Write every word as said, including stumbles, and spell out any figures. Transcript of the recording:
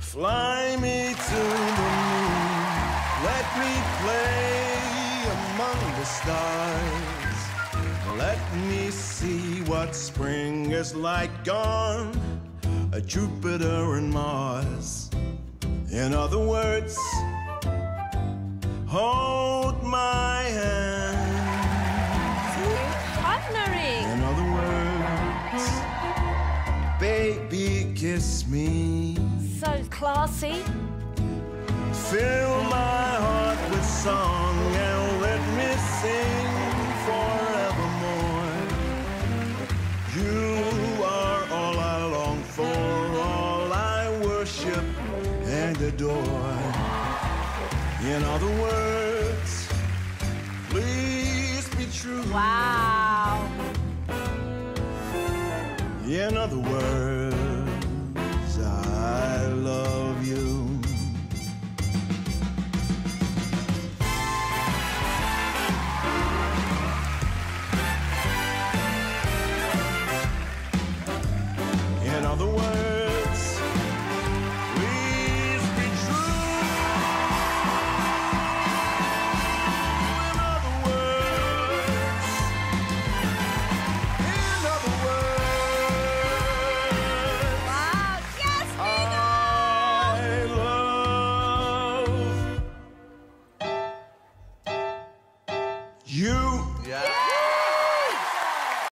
Fly me to the moon, let me play among the stars. Let me see what spring is like on a Jupiter and Mars. In other words, hold my hand. Partnering. In other words, baby, kiss me. So classy. Fill my heart with song and let me sing forevermore. You are all I long for, all I worship and adore. In other words, please be true. Wow. In other words,